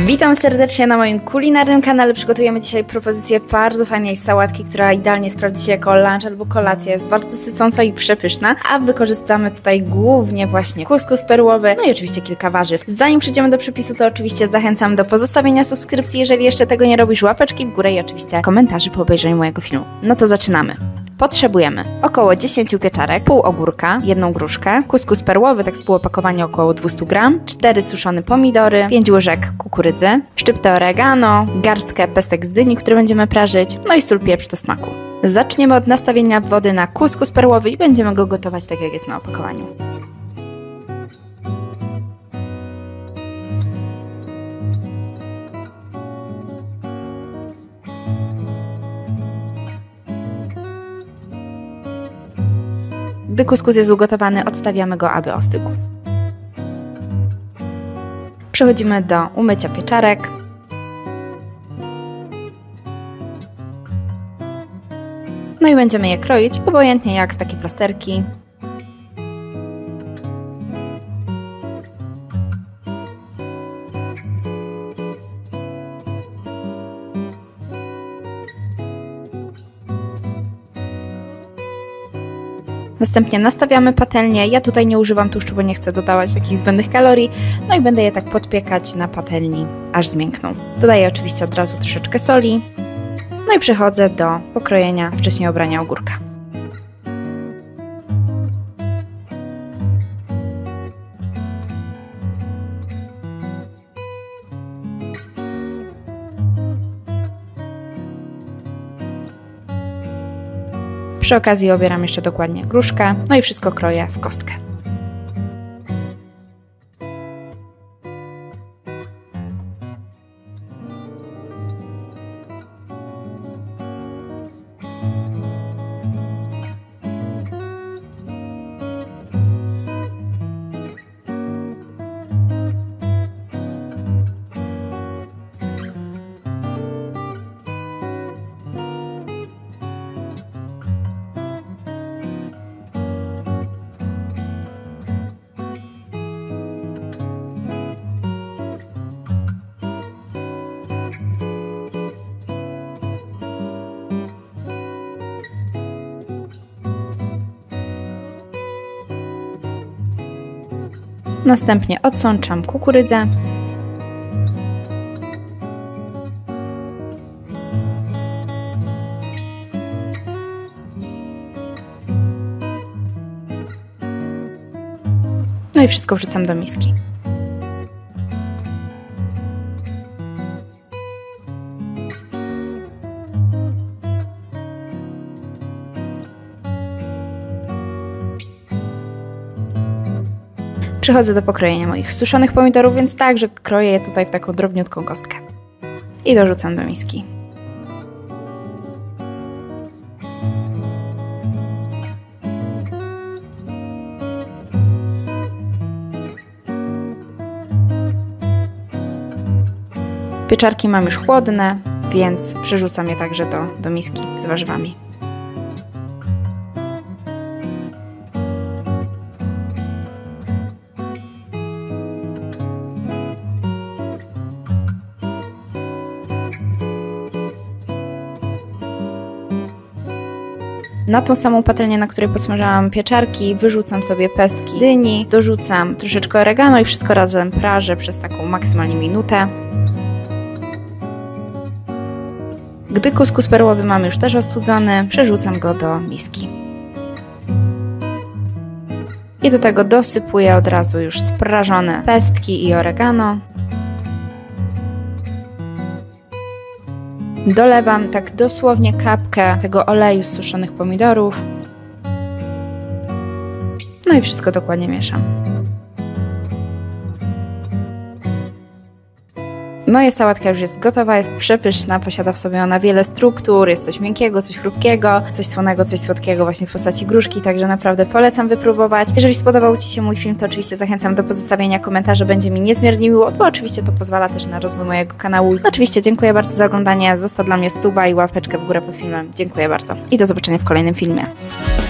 Witam serdecznie na moim kulinarnym kanale. Przygotujemy dzisiaj propozycję bardzo fajnej sałatki, która idealnie sprawdzi się jako lunch albo kolacja. Jest bardzo sycąca i przepyszna, a wykorzystamy tutaj głównie właśnie kuskus perłowy, no i oczywiście kilka warzyw. Zanim przejdziemy do przepisu, to oczywiście zachęcam do pozostawienia subskrypcji, jeżeli jeszcze tego nie robisz, łapeczki w górę i oczywiście komentarzy po obejrzeniu mojego filmu. No to zaczynamy. Potrzebujemy około 10 pieczarek, pół ogórka, 1 gruszkę, kuskus perłowy, tak z pół opakowania około 200 g, 4 suszone pomidory, 5 łyżek kukurydzy, szczyptę oregano, garstkę pestek z dyni, które będziemy prażyć, no i sól, pieprz do smaku. Zaczniemy od nastawienia wody na kuskus perłowy i będziemy go gotować tak, jak jest na opakowaniu. Gdy kuskus jest ugotowany, odstawiamy go, aby ostygł. Przechodzimy do umycia pieczarek. No i będziemy je kroić, obojętnie jak w takie plasterki. Następnie nastawiamy patelnię. Ja tutaj nie używam tłuszczu, bo nie chcę dodawać takich zbędnych kalorii. No i będę je tak podpiekać na patelni, aż zmiękną. Dodaję oczywiście od razu troszeczkę soli. No i przechodzę do pokrojenia wcześniej obrania ogórka. Przy okazji obieram jeszcze dokładnie gruszkę, no i wszystko kroję w kostkę. Następnie odsączam kukurydzę. No i wszystko wrzucam do miski. Przechodzę do pokrojenia moich suszonych pomidorów, więc także kroję je tutaj w taką drobniutką kostkę. I dorzucam do miski. Pieczarki mam już chłodne, więc przerzucam je także do miski z warzywami. Na tą samą patelnię, na której podsmażałam pieczarki, wyrzucam sobie pestki dyni, dorzucam troszeczkę oregano i wszystko razem prażę przez taką maksymalnie minutę. Gdy kuskus perłowy mam już też ostudzony, przerzucam go do miski. I do tego dosypuję od razu już sprażone pestki i oregano. Dolewam tak dosłownie kapkę tego oleju z suszonych pomidorów. No i wszystko dokładnie mieszam. Moja sałatka już jest gotowa, jest przepyszna, posiada w sobie ona wiele struktur, jest coś miękkiego, coś chrupkiego, coś słonego, coś słodkiego właśnie w postaci gruszki, także naprawdę polecam wypróbować. Jeżeli spodobał Ci się mój film, to oczywiście zachęcam do pozostawienia komentarza, będzie mi niezmiernie miło, bo oczywiście to pozwala też na rozwój mojego kanału. No, oczywiście dziękuję bardzo za oglądanie, zostaw dla mnie suba i łapeczkę w górę pod filmem. Dziękuję bardzo i do zobaczenia w kolejnym filmie.